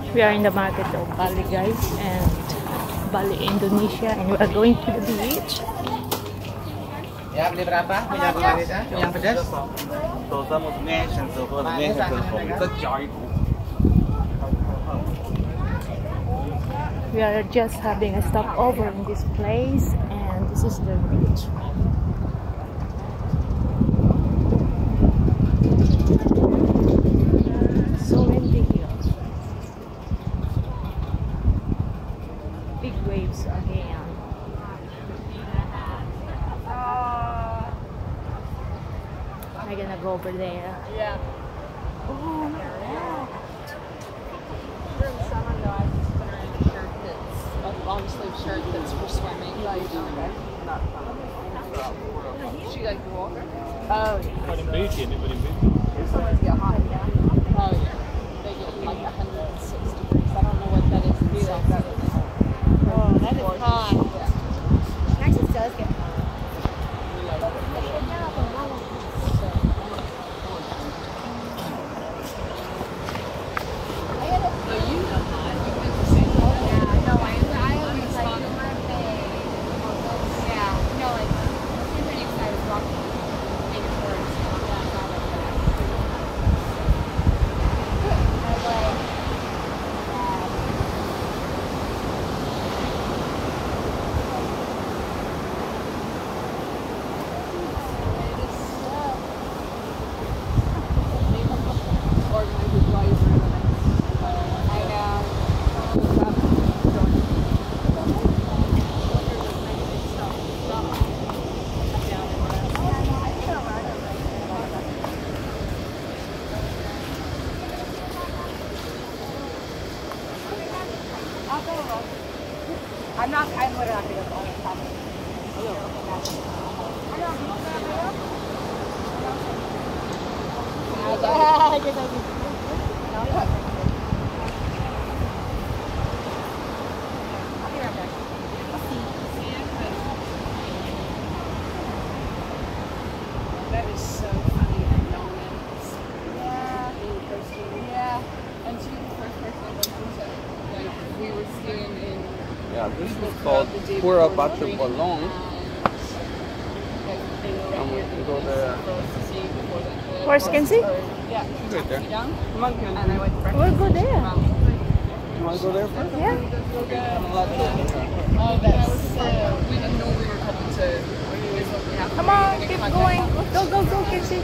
We are in the market of Bali, guys, and Bali, Indonesia, and we are going to the beach. Ya, beli berapa? Minyak manis ya? Yang pedas? We are just having a stopover in this place, and this is the beach. So windy here. Big waves again. I'm gonna go over there. Yeah. Oh, yeah. During summer though, I just put her in a shirt that's a long sleeve shirt that's for swimming. Like, she like the water. Oh yeah. Summers get hot. Oh yeah. They get like 106 degrees. I don't know what that is in Celsius. Oh, that is hot. Yeah. Texas does get hot. I'm literally not going to go on top of it. That is so funny that no one is being posted. Yeah. And she's the first person I listened to. Like, we were skiing in. Yeah, this is called Pura Batu Balong. And we can go there. Where's Kenzie? Yeah. Right there. Come on, and I went to We'll go there. You want to go there first? Yeah. Okay, I'm allowed to go there. Oh, that's we didn't know we were coming to. Come on, keep going. Go, Kenzie.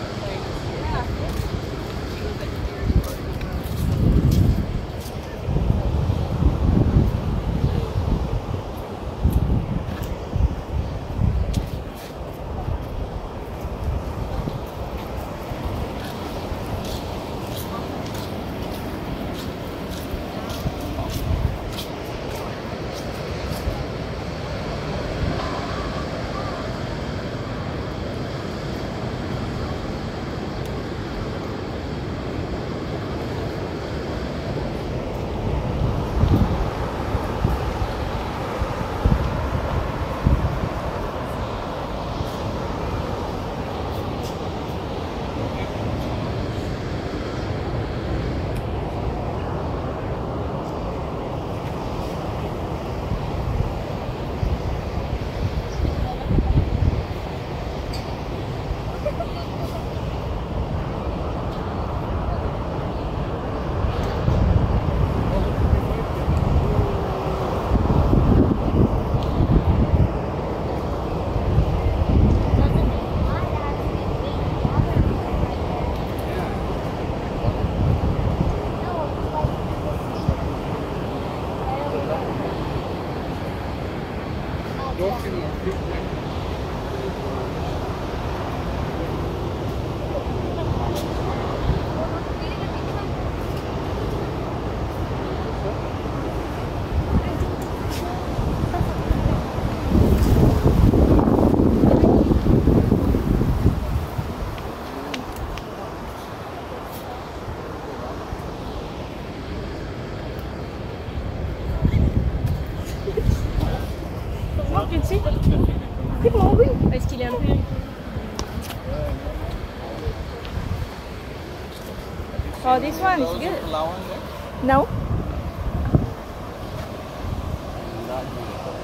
Keep moving. Est-ce qu'il est un peu... Oh, this one is good. No? Bali.